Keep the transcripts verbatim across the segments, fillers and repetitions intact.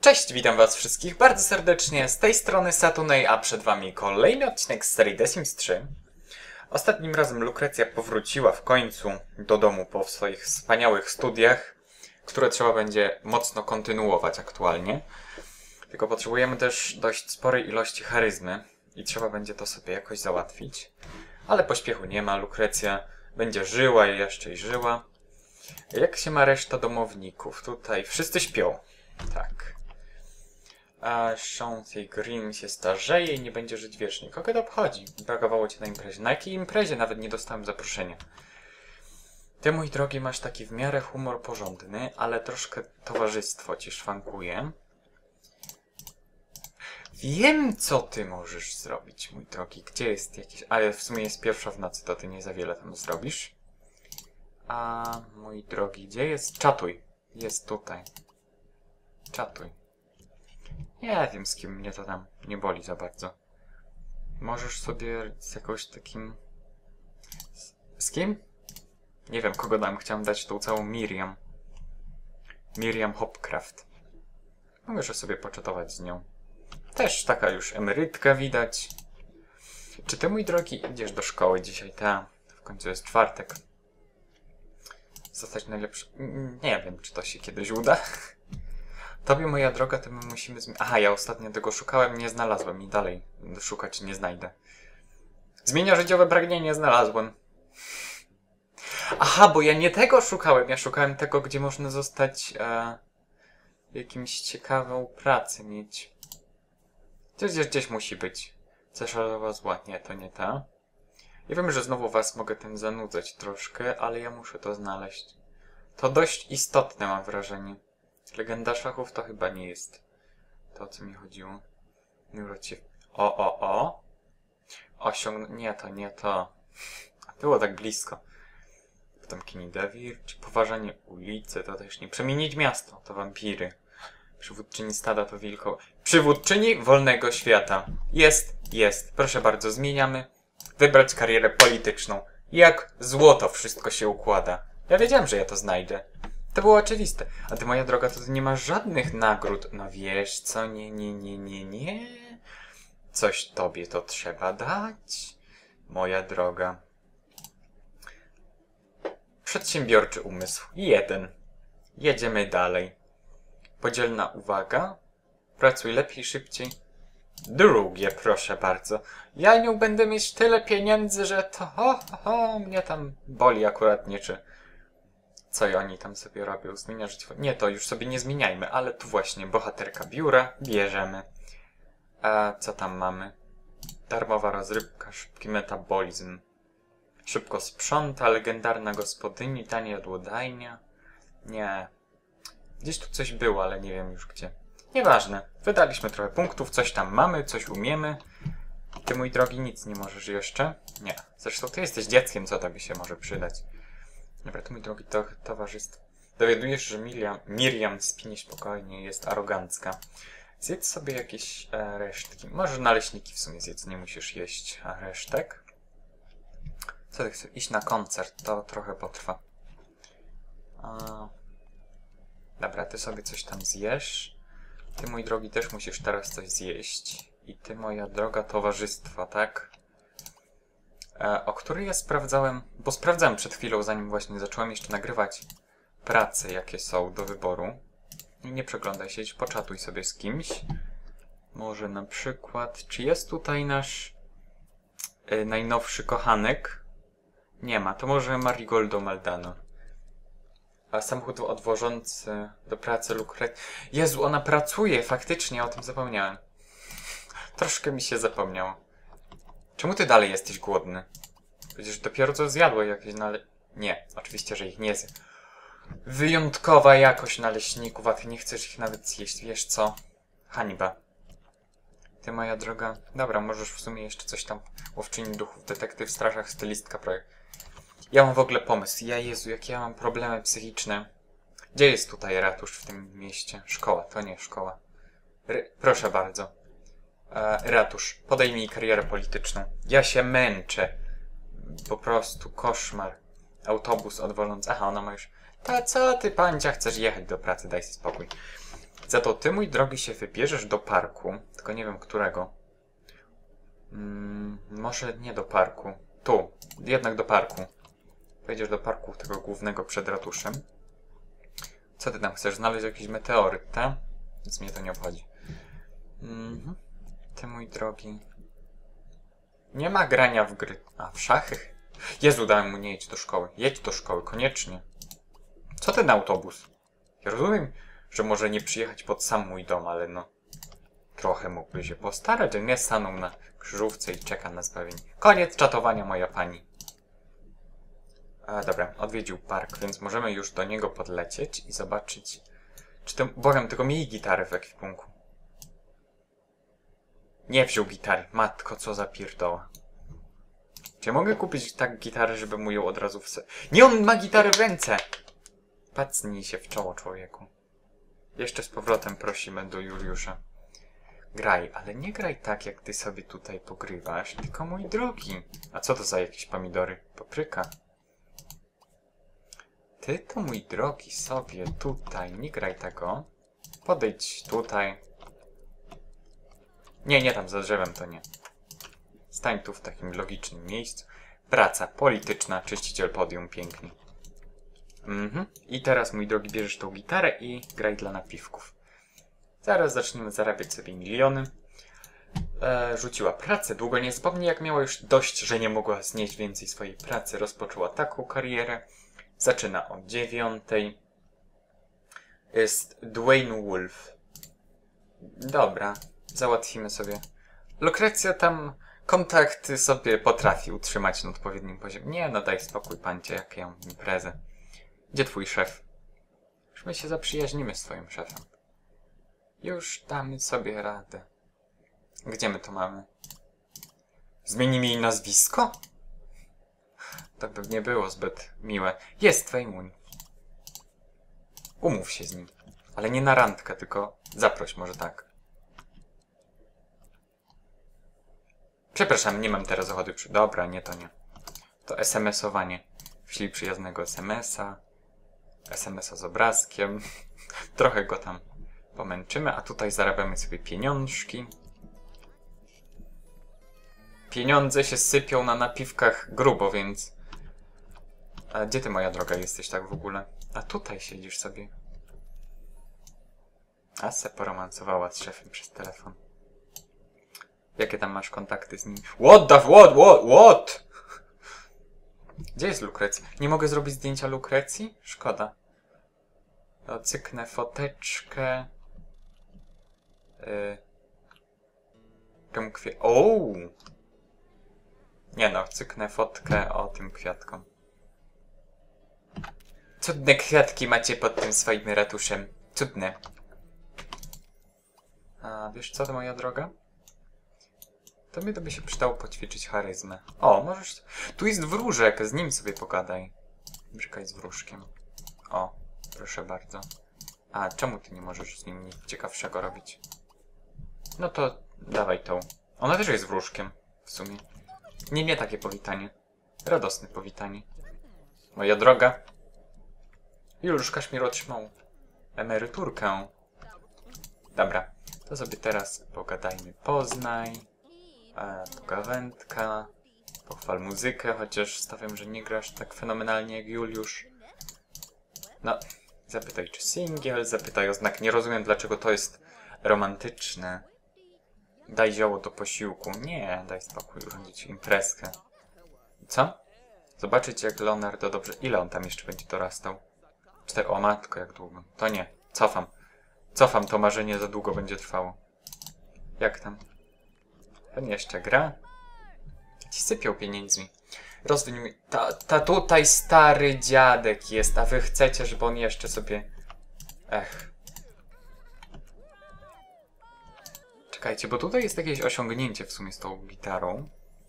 Cześć, witam was wszystkich bardzo serdecznie, z tej strony Satunej, a przed wami kolejny odcinek z serii The Sims trzy. Ostatnim razem Lukrecja powróciła w końcu do domu po swoich wspaniałych studiach, które trzeba będzie mocno kontynuować aktualnie. Tylko potrzebujemy też dość sporej ilości charyzmy i trzeba będzie to sobie jakoś załatwić. Ale pośpiechu nie ma, Lukrecja będzie żyła i jeszcze i żyła. Jak się ma reszta domowników? Tutaj wszyscy śpią. Tak. A Shanty Green się starzeje i nie będzie żyć wiecznie. Kogo to obchodzi? Brakowało cię na imprezie. Na jakiej imprezie? Nawet nie dostałem zaproszenia. Ty, mój drogi, masz taki w miarę humor porządny, ale troszkę towarzystwo ci szwankuje. Wiem, co ty możesz zrobić, mój drogi. Gdzie jest jakiś... Ale w sumie jest pierwsza w nocy, to ty nie za wiele tam zrobisz. A, mój drogi, gdzie jest? Czatuj. Jest tutaj. Czatuj. Nie wiem, z kim mnie to tam nie boli za bardzo. Możesz sobie z jakąś takim... Z, z kim? Nie wiem, kogo tam chciałem dać tą całą Miriam. Miriam Hopcraft. Mogę sobie poczatować z nią. Też taka już emerytka widać. Czy ty, mój drogi, idziesz do szkoły dzisiaj? Ta, w końcu jest czwartek. Zostać najlepszy... Nie wiem, czy to się kiedyś uda. Tobie, moja droga, to my musimy zmienić... Aha, ja ostatnio tego szukałem, nie znalazłem i dalej szukać nie znajdę. Zmienia życiowe pragnienie, znalazłem. Aha, bo ja nie tego szukałem, ja szukałem tego, gdzie można zostać e, jakimś ciekawą pracę mieć. Gdzieś, gdzieś musi być. Cesarzowa zła. Nie, to nie ta. Ja wiem, że znowu was mogę tym zanudzać troszkę, ale ja muszę to znaleźć. To dość istotne, mam wrażenie. Legenda szachów to chyba nie jest to, o co mi chodziło. Neurocie... O, o, o. Osiąg... Nie, to nie to. Było tak blisko. Potem Kinidewir, czy poważanie ulicy, to też nie. Przemienić miasto, to wampiry. Przywódczyni stada to wilko. Przywódczyni wolnego świata. Jest, jest. Proszę bardzo, zmieniamy. Wybrać karierę polityczną. Jak złoto wszystko się układa. Ja wiedziałem, że ja to znajdę. To było oczywiste. A ty, moja droga, to ty nie masz żadnych nagród. No wiesz co? Nie, nie, nie, nie, nie. Coś tobie to trzeba dać. Moja droga. Przedsiębiorczy umysł. Jeden. Jedziemy dalej. Podzielna uwaga. Pracuj lepiej, szybciej. Drugie, proszę bardzo. Ja nią będę mieć tyle pieniędzy, że to ho, ho, ho, mnie tam boli akurat nie czy... Co i oni tam sobie robią? Zmienia życie... Nie, to już sobie nie zmieniajmy, ale tu właśnie bohaterka biura. Bierzemy. A co tam mamy? Darmowa rozrywka, szybki metabolizm. Szybko sprząta, legendarna gospodyni, tania jadłodajnia. Nie. Gdzieś tu coś było, ale nie wiem już gdzie. Nieważne. Wydaliśmy trochę punktów, coś tam mamy, coś umiemy. Ty, mój drogi, nic nie możesz jeszcze? Nie. Zresztą ty jesteś dzieckiem, co tobie się może przydać? Dobra, to mój drogi to, towarzystwo. Dowiadujesz, że Miriam, Miriam spinie spokojnie, jest arogancka. Zjedz sobie jakieś e, resztki. Może naleśniki w sumie zjedz, nie musisz jeść resztek. Co ty chcesz? Iść na koncert, to trochę potrwa. A... Dobra, ty sobie coś tam zjesz. Ty, mój drogi, też musisz teraz coś zjeść. I ty, moja droga, towarzystwa, tak? E, o której ja sprawdzałem, bo sprawdzałem przed chwilą, zanim właśnie zacząłem jeszcze nagrywać prace, jakie są do wyboru. I nie przeglądaj się, poczatuj sobie z kimś. Może na przykład, czy jest tutaj nasz e, najnowszy kochanek? Nie ma, to może Marigoldo Maldano. A samochód odwożący do pracy Lucret... Jezu, ona pracuje, faktycznie, o tym zapomniałem. Troszkę mi się zapomniało. Czemu ty dalej jesteś głodny? Przecież dopiero co zjadłeś jakieś nale... Nie, oczywiście, że ich nie zjem. Wyjątkowa jakość naleśników, a ty nie chcesz ich nawet zjeść. Wiesz co? Hańba. Ty, moja droga... Dobra, możesz w sumie jeszcze coś tam... Łowczyni duchów, detektyw, strażak, stylistka, projekt. Ja mam w ogóle pomysł. Ja, Jezu, jakie ja mam problemy psychiczne. Gdzie jest tutaj ratusz w tym mieście? Szkoła, to nie szkoła. R proszę bardzo. E, ratusz, podejmij karierę polityczną. Ja się męczę. Po prostu koszmar. Autobus odwożący... Aha, ona ma już... To co ty, pancia, chcesz jechać do pracy? Daj sobie spokój. Za to ty, mój drogi, się wybierzesz do parku. Tylko nie wiem, którego. Hmm, może nie do parku. Tu. Jednak do parku. Wejdziesz do parku tego głównego przed ratuszem. Co ty tam chcesz? Znaleźć jakiś meteoryt, tak? Nic mnie to nie obchodzi. Mhm. Ty, mój drogi. Nie ma grania w gry. A, w szachy? Jezu, dałem mu nie jedź do szkoły. Jedź do szkoły, koniecznie. Co ten autobus? Ja rozumiem, że może nie przyjechać pod sam mój dom, ale no... Trochę mógłby się postarać, że nie stanął na krzyżówce i czeka na zbawienie. Koniec czatowania, moja pani. A, dobra, odwiedził park, więc możemy już do niego podlecieć i zobaczyć... Czy ten... Błagam, tylko miej gitarę w ekwipunku. Nie wziął gitary. Matko, co za pierdoła. Czy ja mogę kupić tak gitarę, żeby mu ją od razu w se... Nie, on ma gitarę w ręce! Pacnij się w czoło, człowieku. Jeszcze z powrotem prosimy do Juliusza. Graj, ale nie graj tak, jak ty sobie tutaj pogrywasz, tylko mój drogi. A co to za jakieś pomidory? Papryka. Ty to, mój drogi, sobie tutaj, nie graj tego. Podejdź tutaj. Nie, nie tam za drzewem, to nie. Stań tu w takim logicznym miejscu. Praca polityczna, czyściciel podium, pięknie. Mhm. I teraz, mój drogi, bierzesz tą gitarę i graj dla napiwków. Zaraz zaczniemy zarabiać sobie miliony. E, rzuciła pracę, długo nie zapomnij, jak miała już dość, że nie mogła znieść więcej swojej pracy. Rozpoczęła taką karierę. Zaczyna o dziewiątej. Jest Dwayne Wolf. Dobra, załatwimy sobie. Lukrecja tam kontakty sobie potrafi utrzymać na odpowiednim poziomie. Nie, no daj spokój, pancie, jak ja mam imprezę. Gdzie twój szef? Już my się zaprzyjaźnimy z twoim szefem. Już damy sobie radę. Gdzie my to mamy? Zmienimy jej nazwisko? To by nie było zbyt miłe. Jest Wayne. Umów się z nim. Ale nie na randkę, tylko zaproś może tak. Przepraszam, nie mam teraz ochoty przy... Dobra, nie, to nie. To es em esowanie. Wślij przyjaznego es em esa. es em esa z obrazkiem. Trochę go tam pomęczymy, a tutaj zarabiamy sobie pieniążki. Pieniądze się sypią na napiwkach grubo, więc... A gdzie ty, moja droga, jesteś tak w ogóle? A tutaj siedzisz sobie. A se poromancowała z szefem przez telefon. Jakie tam masz kontakty z nim? What the... What? What? What? Gdzie jest Lukrecja? Nie mogę zrobić zdjęcia Lukrecji? Szkoda. To cyknę foteczkę. Yy. Tę kwie... Ooo! Nie no, cyknę fotkę o tym kwiatkom. Cudne kwiatki macie pod tym swoim ratuszem. Cudne. A wiesz co, to moja droga? Tobie to by się przydało poćwiczyć charyzmę. O, możesz... Tu jest wróżek, z nim sobie pogadaj. Brzykaj z wróżkiem. O, proszę bardzo. A, czemu ty nie możesz z nim nic ciekawszego robić? No to dawaj tą. Ona też jest wróżkiem, w sumie. Nie, nie takie powitanie. Radosne powitanie. Moja droga. Już Kaszmir otrzymał emeryturkę. Dobra, to sobie teraz pogadajmy. Poznaj. E, pogawędka. Pochwal muzykę, chociaż stawiam, że nie grasz tak fenomenalnie jak Juliusz. No, zapytaj czy singiel, zapytaj o znak. Nie rozumiem, dlaczego to jest romantyczne. Daj zioło do posiłku. Nie, daj spokój, urządzić imprezkę. Co? Zobaczyć, jak Leonardo dobrze... Ile on tam jeszcze będzie dorastał? Cztery... O matko, jak długo. To nie. Cofam. Cofam, to marzenie za długo będzie trwało. Jak tam? Ten jeszcze gra? Ci sypiał pieniędzmi. Rozwiń mi... Ta, ta tutaj stary dziadek jest, a wy chcecie, żeby on jeszcze sobie... Ech. Czekajcie, bo tutaj jest jakieś osiągnięcie w sumie z tą gitarą.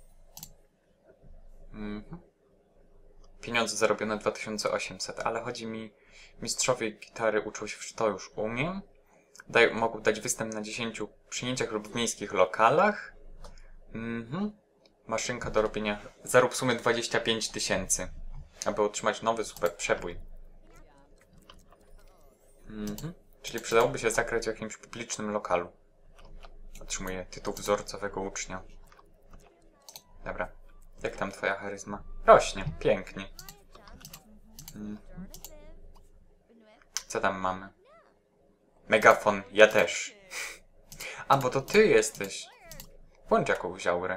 Mhm. Pieniądze zarobione dwa tysiące osiemset, ale chodzi mi... Mistrzowie gitary uczą się, że to już umiem. Daj, mogą dać występ na dziesięciu przyjęciach lub w miejskich lokalach. Mhm. Maszynka do robienia... Zarób sumy dwadzieścia pięć tysięcy. Aby otrzymać nowy super przebój. Mhm. Czyli przydałoby się zagrać w jakimś publicznym lokalu. Otrzymuję tytuł wzorcowego ucznia. Dobra. Jak tam twoja charyzma? Rośnie. Pięknie. Hmm. Co tam mamy? Megafon. Ja też. A, bo to ty jesteś. Włącz jakąś aurę.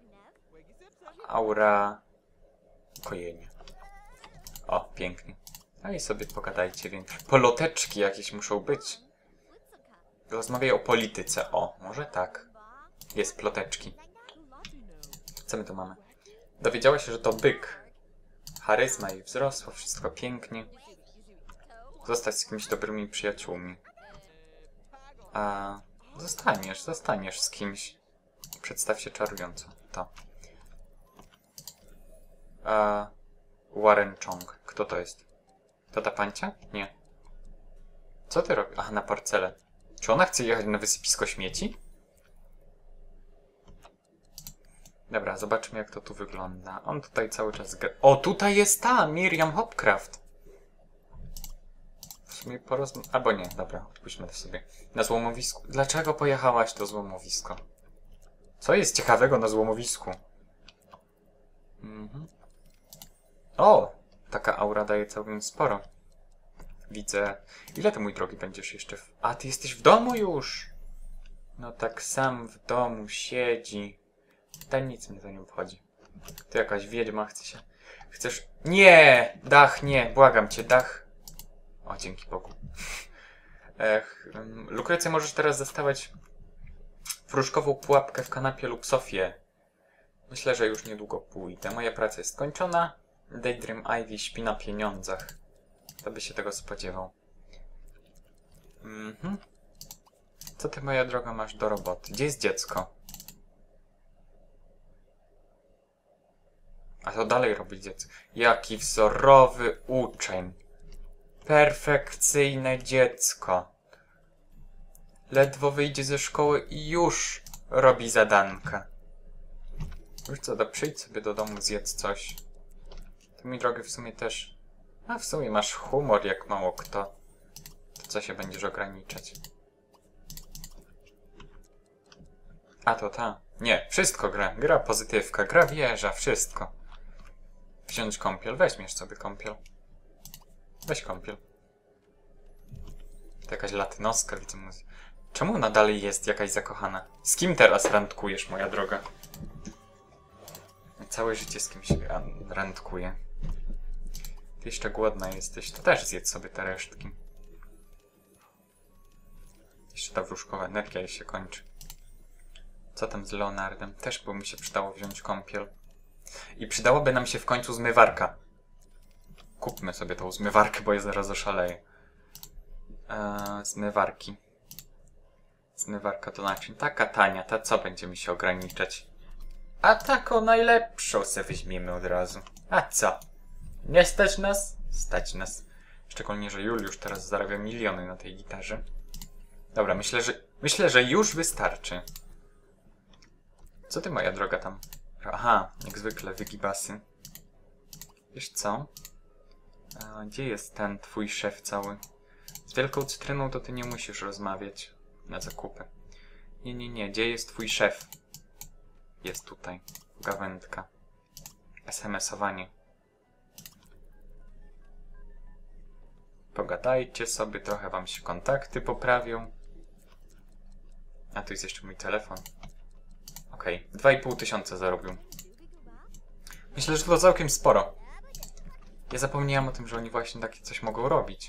Aura... Kojenie. O, pięknie. No i sobie pogadajcie, więc... Poloteczki jakieś muszą być. Rozmawiaj o polityce. O, może tak. Jest ploteczki. Co my tu mamy? Dowiedziała się, że to byk. Charyzma jej wzrosła, wszystko pięknie. Zostać z kimś dobrymi przyjaciółmi. A... Zostaniesz, zostaniesz z kimś. Przedstaw się czarująco. To. A... Warren Chong. Kto to jest? To ta pancia? Nie. Co ty robisz? Aha, na parcelę. Czy ona chce jechać na wysypisko śmieci? Dobra, zobaczmy jak to tu wygląda. On tutaj cały czas gra... O, tutaj jest ta! Miriam Hopcraft! W sumie porozm... Albo nie, dobra, odpuśćmy to sobie. Na złomowisku. Dlaczego pojechałaś to złomowisko? Co jest ciekawego na złomowisku? Mhm. O! Taka aura daje całkiem sporo. Widzę. Ile ty, mój drogi, będziesz jeszcze w... A, ty jesteś w domu już! No tak sam w domu siedzi. Ten nic mnie to nie obchodzi. Ty jakaś wiedźma chce się... Chcesz... Nie! Dach, nie! Błagam cię, dach. O, dzięki Bogu. Ech, um, Lukrecja, możesz teraz dostawać wróżkową pułapkę w kanapie lub sofie. Myślę, że już niedługo pójdę. Moja praca jest skończona. Daydream Ivy śpi na pieniądzach. Kto by się tego spodziewał? Mhm. Co ty, moja droga, masz do roboty? Gdzie jest dziecko? A to dalej robi dziecko. Jaki wzorowy uczeń. Perfekcyjne dziecko. Ledwo wyjdzie ze szkoły i już robi zadanka. Już co, to przyjdź sobie do domu, zjedz coś. To, mi drogi, w sumie też... A w sumie masz humor jak mało kto. To co się będziesz ograniczać? A to ta. Nie, wszystko gra. Gra pozytywka, gra wieża, wszystko. Wziąć kąpiel, weźmiesz sobie kąpiel. Weź kąpiel. To jakaś latynoska, widzę muzykę. Czemu ona dalej jest jakaś zakochana? Z kim teraz randkujesz, moja droga? Całe życie z kimś randkuję. Ty jeszcze głodna jesteś, to też zjedz sobie te resztki. Jeszcze ta wróżkowa energia jej się kończy. Co tam z Leonardem? Też by mi się przydało wziąć kąpiel. I przydałoby nam się w końcu zmywarka. Kupmy sobie tą zmywarkę, bo ja zaraz oszaleję. Eee, zmywarki. Zmywarka to naczyń. Taka tania, ta co będzie mi się ograniczać? A taką najlepszą se weźmiemy od razu. A co? Nie stać nas? Stać nas. Szczególnie, że Juliusz teraz zarabia miliony na tej gitarze. Dobra, myślę, że myślę, że już wystarczy. Co ty, moja droga, tam? Aha, jak zwykle wygibasy. Wiesz co? A, gdzie jest ten twój szef cały? Z wielką cytryną to ty nie musisz rozmawiać na zakupy. Nie, nie, nie. Gdzie jest twój szef? Jest tutaj. Gawędka. es em esowanie. Pogadajcie sobie, trochę wam się kontakty poprawią. A tu jest jeszcze mój telefon. Okej, okay. dwa i pół tysiąca zarobił. Myślę, że to całkiem sporo. Ja zapomniałam o tym, że oni właśnie takie coś mogą robić.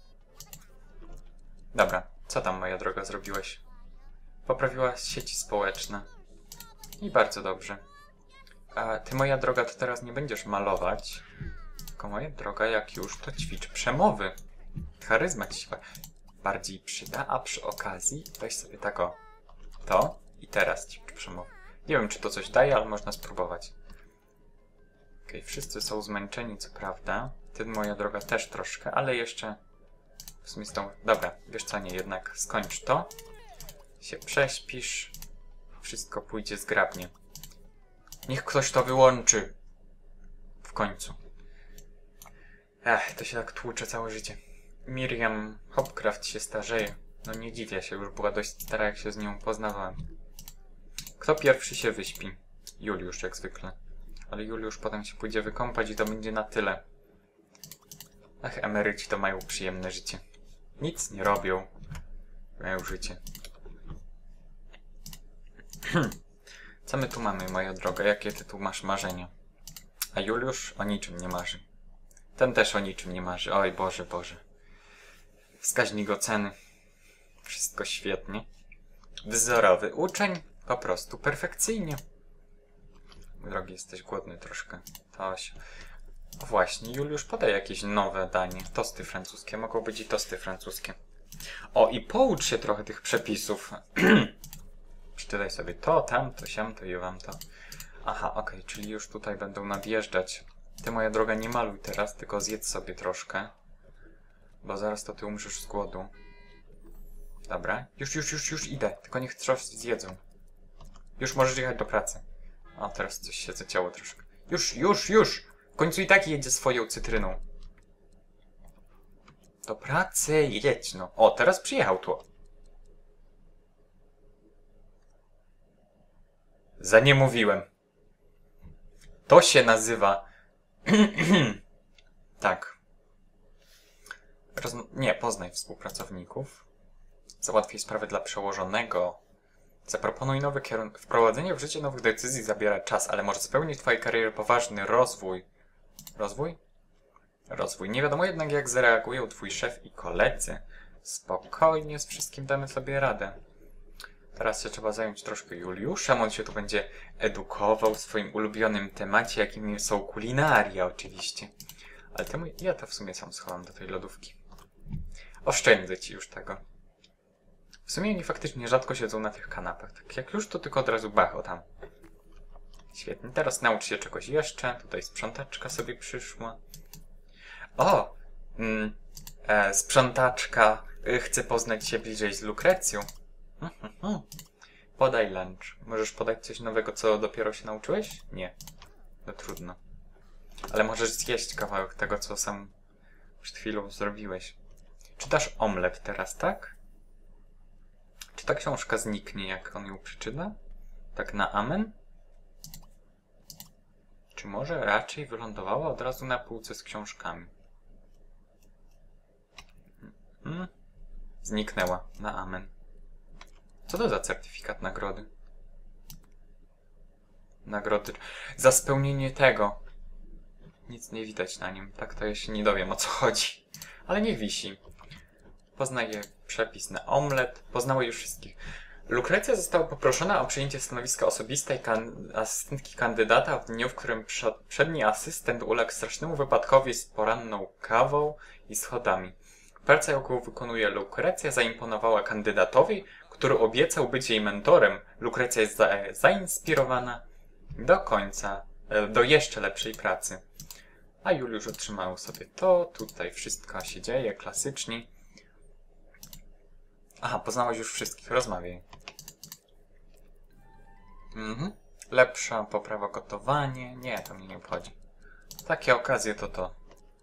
Dobra, co tam, moja droga, zrobiłeś? Poprawiłaś sieci społeczne. I bardzo dobrze. A ty, moja droga, to teraz nie będziesz malować. Tylko, moja droga, jak już, to ćwicz przemowy. Charyzma ci się bardziej przyda, a przy okazji weź sobie tak o. To i teraz ćwicz przemowy. Nie wiem, czy to coś daje, ale można spróbować. Okej, okay, wszyscy są zmęczeni, co prawda. Ty, moja droga, też troszkę, ale jeszcze... W sumie z tą... Dobra, wiesz co, nie, jednak skończ to. Się prześpisz. Wszystko pójdzie zgrabnie. Niech ktoś to wyłączy. W końcu. Ech, to się tak tłucze całe życie. Miriam Hopcraft się starzeje. No nie dziwię się, już była dość stara, jak się z nią poznawałem. Kto pierwszy się wyśpi? Juliusz, jak zwykle. Ale Juliusz potem się pójdzie wykąpać i to będzie na tyle. Ach, emeryci to mają przyjemne życie. Nic nie robią. Mają życie. Co my tu mamy, moja droga? Jakie ty tu masz marzenia? A Juliusz o niczym nie marzy. Ten też o niczym nie marzy. Oj, Boże, Boże. Wskaźnik oceny. Wszystko świetnie. Wzorowy uczeń. Po prostu perfekcyjnie. Drogi, jesteś głodny troszkę. To się... O właśnie, Juliusz, podaj jakieś nowe danie. Tosty francuskie. Mogą być i tosty francuskie. O, i poucz się trochę tych przepisów. Przeczytaj sobie to, tamto, siamto i wam to. Aha, okej, okay, czyli już tutaj będą nadjeżdżać. Ty, moja droga, nie maluj teraz, tylko zjedz sobie troszkę. Bo zaraz to ty umrzesz z głodu. Dobra, już, już, już, już idę. Tylko niech coś zjedzą. Już możesz jechać do pracy. O, teraz coś się zacięło troszkę. Już, już, już! W końcu i tak jedzie swoją cytryną. Do pracy, jedź no. O, teraz przyjechał tu. Za nie mówiłem. To się nazywa... tak. Rozm nie, poznaj współpracowników. Załatwij sprawę dla przełożonego. Zaproponuj nowy kierunek. Wprowadzenie w życie nowych decyzji zabiera czas, ale może spełnić twojej kariery poważny rozwój. Rozwój? Rozwój. Nie wiadomo jednak, jak zareagują twój szef i koledzy. Spokojnie, z wszystkim damy sobie radę. Teraz się trzeba zająć troszkę Juliuszem. On się tu będzie edukował w swoim ulubionym temacie, jakim są kulinaria oczywiście. Ale temu ja to w sumie sam schowam do tej lodówki. Oszczędzę ci już tego. W sumie oni faktycznie rzadko siedzą na tych kanapach. Tak jak już, to tylko od razu bacho tam. Świetnie. Teraz naucz się czegoś jeszcze. Tutaj sprzątaczka sobie przyszła. O! Mm, e, sprzątaczka y, chce poznać się bliżej z Lukrecją. Mm, mm, mm. Podaj lunch. Możesz podać coś nowego, co dopiero się nauczyłeś? Nie. No trudno. Ale możesz zjeść kawałek tego, co sam przed chwilą zrobiłeś. Czytasz omlet teraz, tak? Czy ta książka zniknie, jak on ją przeczyta? Tak na amen? Czy może raczej wylądowała od razu na półce z książkami? Hmm? Zniknęła na amen. Co to za certyfikat nagrody? Nagrody za spełnienie tego. Nic nie widać na nim. Tak to ja się nie dowiem, o co chodzi. Ale nie wisi. Poznaje przepis na omlet. Poznały już wszystkich. Lukrecja została poproszona o przyjęcie stanowiska osobistej kan asystentki kandydata w dniu, w którym przed przedni asystent uległ strasznemu wypadkowi z poranną kawą i schodami. Praca, jaką wykonuje Lukrecja, zaimponowała kandydatowi, który obiecał być jej mentorem. Lukrecja jest za zainspirowana do końca, do jeszcze lepszej pracy. A Juliusz otrzymał sobie to. Tutaj wszystko się dzieje klasycznie. Aha, poznałeś już wszystkich. Rozmawiaj. Mhm. Lepsza poprawa gotowanie. Nie, to mnie nie obchodzi. Takie okazje to to.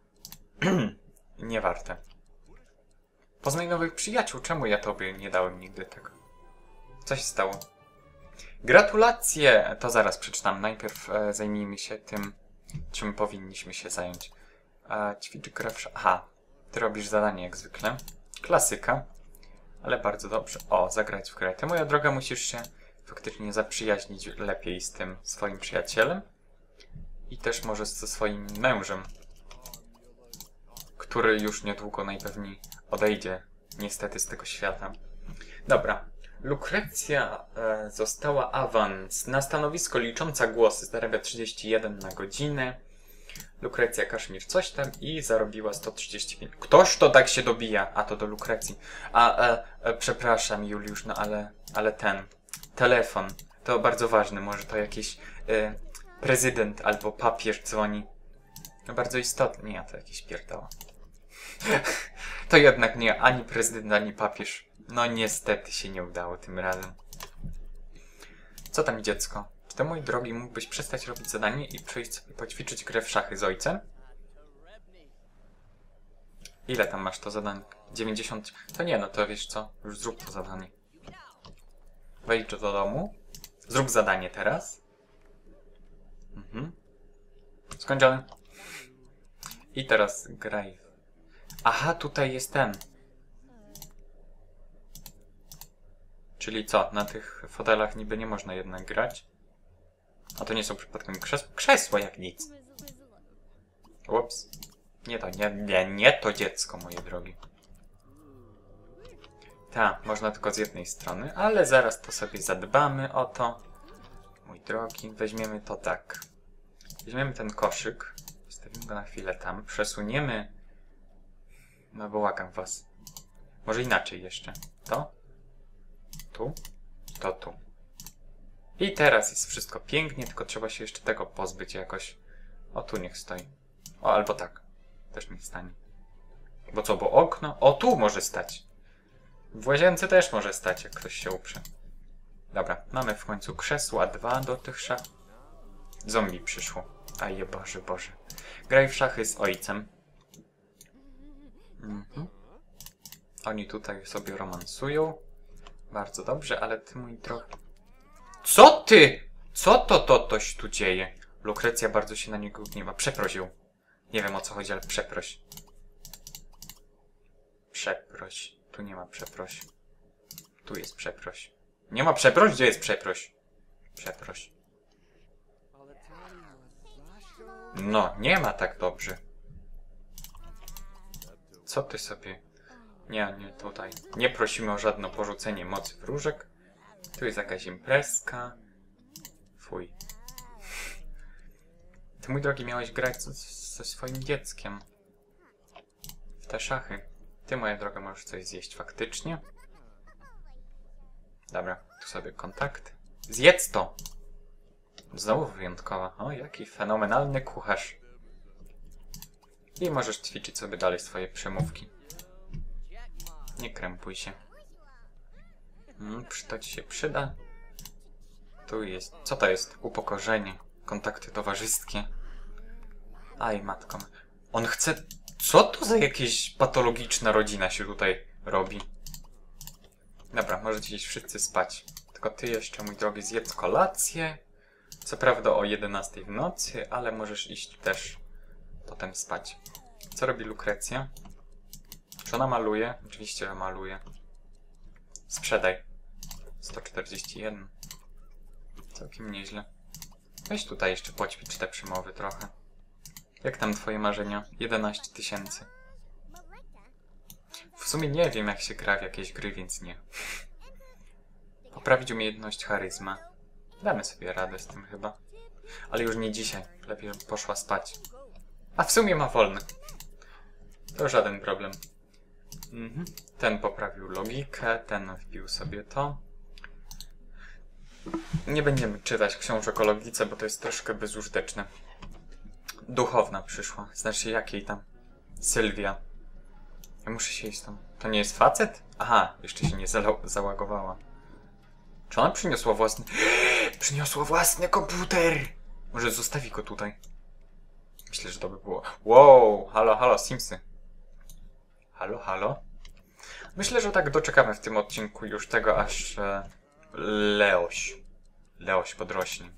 Nie warte. Poznaj nowych przyjaciół. Czemu ja tobie nie dałem nigdy tego? Co się stało? Gratulacje! To zaraz przeczytam. Najpierw e, zajmijmy się tym, czym powinniśmy się zająć. E, ćwicz grę w... Aha. Ty robisz zadanie jak zwykle. Klasyka. Ale bardzo dobrze. O, zagrać w grę. Ty, moja droga, musisz się faktycznie zaprzyjaźnić lepiej z tym swoim przyjacielem. I też może ze swoim mężem. Który już niedługo najpewniej odejdzie niestety z tego świata. Dobra. Lukrecja e, została awans na stanowisko licząca głosy. Zarabia trzydzieści jeden na godzinę. Lukrecja Kaszmir coś tam i zarobiła sto trzydzieści pięć. Ktoż to tak się dobija? A to do Lukrecji. A, e, e, przepraszam Juliusz, no ale, ale ten telefon to bardzo ważny. Może to jakiś e, prezydent albo papież dzwoni. No bardzo istotnie. Nie, to jakieś pierdoła. To jednak nie ani prezydent, ani papież. No niestety się nie udało tym razem. Co tam, dziecko? Czy ty, mój drogi, mógłbyś przestać robić zadanie i przyjść sobie poćwiczyć grę w szachy z ojcem? Ile tam masz to zadanie? dziewięćdziesiąt... To nie, no to wiesz co? Już zrób to zadanie. Wejdź do domu. Zrób zadanie teraz. Mhm. Skończony. I teraz graj. Aha, tutaj jest ten. Czyli co? Na tych fotelach niby nie można jednak grać. A to nie są przypadkiem krzes krzesła jak nic. Ups. Nie to, nie, nie, nie to dziecko, moje drogi. Tak, można tylko z jednej strony, ale zaraz to sobie zadbamy o to. Mój drogi, weźmiemy to tak. Weźmiemy ten koszyk, postawimy go na chwilę tam, przesuniemy... No błagam was. Może inaczej jeszcze. To. Tu. To tu. I teraz jest wszystko pięknie, tylko trzeba się jeszcze tego pozbyć jakoś. O, tu niech stoi. O, albo tak. Też niech stanie. Bo co, bo okno? O, tu może stać. W łazience też może stać, jak ktoś się uprze. Dobra, mamy w końcu krzesła dwa do tych szach. Zombie przyszło. Aje, Boże, Boże. Graj w szachy z ojcem. Mhm. Oni tutaj sobie romansują. Bardzo dobrze, ale ty, mój drogi... Co ty? Co to to toś tu dzieje? Lukrecja bardzo się na niego gniewa. Przeprosił. Nie wiem o co chodzi, ale przeproś. Przeproś. Tu nie ma przeproś. Tu jest przeproś. Nie ma przeproś? Gdzie jest przeproś? Przeproś. No, nie ma tak dobrze. Co ty sobie... Nie, nie tutaj. Nie prosimy o żadne porzucenie mocy wróżek. Tu jest jakaś imprezka. Fuj. Ty, mój drogi, miałeś grać ze, ze swoim dzieckiem. W te szachy. Ty, moja droga, możesz coś zjeść faktycznie. Dobra, tu sobie kontakt. Zjedz to! Znowu wyjątkowa. O, jaki fenomenalny kucharz. I możesz ćwiczyć sobie dalej swoje przemówki. Nie krępuj się. Hmm, to ci się przyda. Tu jest... Co to jest? Upokorzenie. Kontakty towarzyskie. Aj, matko. On chce... Co to za jakieś patologiczna rodzina się tutaj robi? Dobra, możecie iść wszyscy spać. Tylko ty jeszcze, mój drogi, zjedz kolację. Co prawda o jedenastej w nocy, ale możesz iść też potem spać. Co robi Lukrecja? Czy ona maluje? Oczywiście, że maluje. Sprzedaj. sto czterdzieści jeden. Całkiem nieźle. Weź tutaj jeszcze poćwicz te przemowy trochę. Jak tam twoje marzenia? jedenaście tysięcy. W sumie nie wiem, jak się gra w jakieś gry, więc nie. Poprawić umiejętność charyzma. Damy sobie radę z tym chyba. Ale już nie dzisiaj. Lepiej, żeby poszła spać. A w sumie ma wolny. To żaden problem. Mhm. Ten poprawił logikę, ten wbił sobie to. Nie będziemy czytać książek o logice, bo to jest troszkę bezużyteczne. Duchowna przyszła. Znaczy jakiej tam? Sylwia. Ja muszę się iść tam. To nie jest facet? Aha, jeszcze się nie załagowała. Czy ona przyniosła własny... Przyniosła własny komputer! Może zostawi go tutaj. Myślę, że to by było... Wow! Halo, halo, Simsy. Halo, halo? Myślę, że tak doczekamy w tym odcinku już tego, aż... E, Leoś. Leoś podrośnie.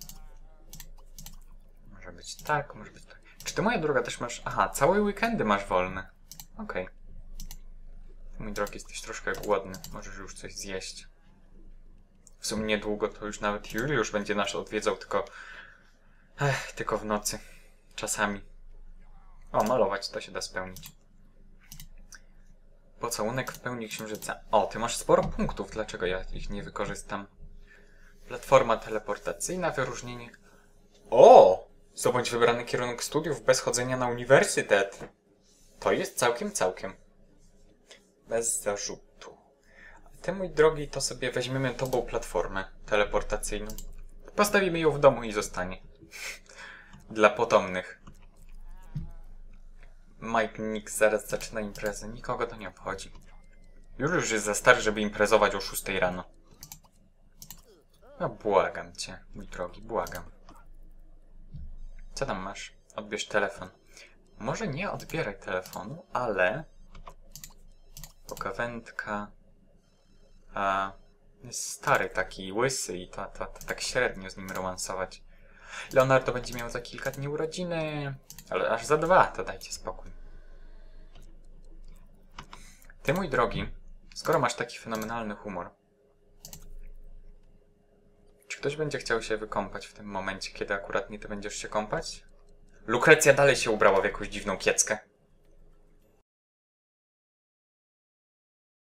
Może być tak, może być tak. Czy ty, moja droga, też masz... Aha, całe weekendy masz wolne. Okej. Okay. Mój drogi, jesteś troszkę głodny. Możesz już coś zjeść. W sumie niedługo to już nawet Juliusz będzie nas odwiedzał, tylko... Ech, tylko w nocy. Czasami. O, malować to się da spełnić. Pocałunek w pełni księżyca. O, ty masz sporo punktów. Dlaczego ja ich nie wykorzystam? Platforma teleportacyjna, wyróżnienie... O! Zdobądź wybrany kierunek studiów bez chodzenia na uniwersytet. To jest całkiem, całkiem. Bez zarzutu. A ty, mój drogi, to sobie weźmiemy tobą platformę teleportacyjną. Postawimy ją w domu i zostanie. Dla potomnych. Mike Nix zaraz zaczyna imprezę. Nikogo to nie obchodzi. Już już jest za stary, żeby imprezować o szóstej rano. No błagam cię, mój drogi, błagam. Co tam masz? Odbierz telefon. Może nie odbieraj telefonu, ale... Pogawędka. A jest stary taki, łysy i to, to, to tak średnio z nim romansować. Leonardo będzie miał za kilka dni urodziny, ale aż za dwa, to dajcie spokój. Ty, mój drogi, skoro masz taki fenomenalny humor, czy ktoś będzie chciał się wykąpać w tym momencie, kiedy akurat nie ty będziesz się kąpać? Lukrecja dalej się ubrała w jakąś dziwną kieckę.